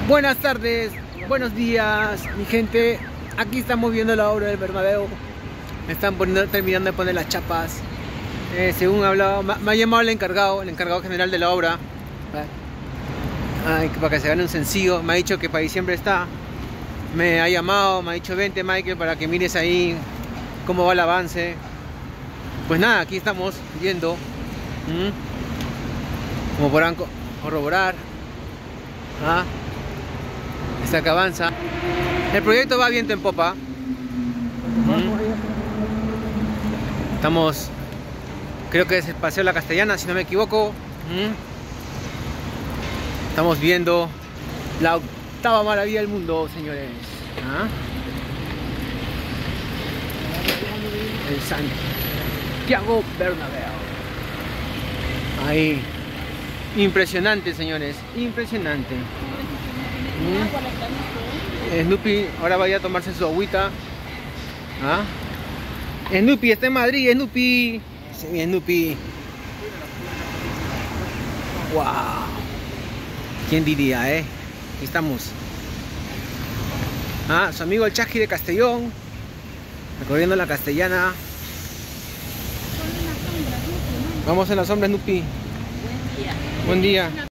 Buenas tardes, buenos días, mi gente. Aquí estamos viendo la obra del Bernabéu. Me están terminando de poner las chapas. Según hablaba, me ha llamado el encargado general de la obra. Para que se gane un sencillo. Me ha dicho que para diciembre está. Me ha llamado, me ha dicho: vente, Michael, para que mires ahí cómo va el avance. Pues nada, aquí estamos viendo. Como podrán corroborar. Está que avanza. El proyecto va viento en popa. Estamos, creo que es el Paseo La Castellana, si no me equivoco. Estamos viendo la octava maravilla del mundo, señores. El Santiago Bernabéu. Ahí. Impresionante, señores. Impresionante. Snoopy ahora vaya a tomarse su agüita. Snoopy está en Madrid, Snoopy. Sí, Snoopy. Wow. ¿Quién diría, Aquí estamos. Su amigo el Chasqui de Castellón. Recorriendo la Castellana. Vamos en la sombra, Snoopy. Buen día.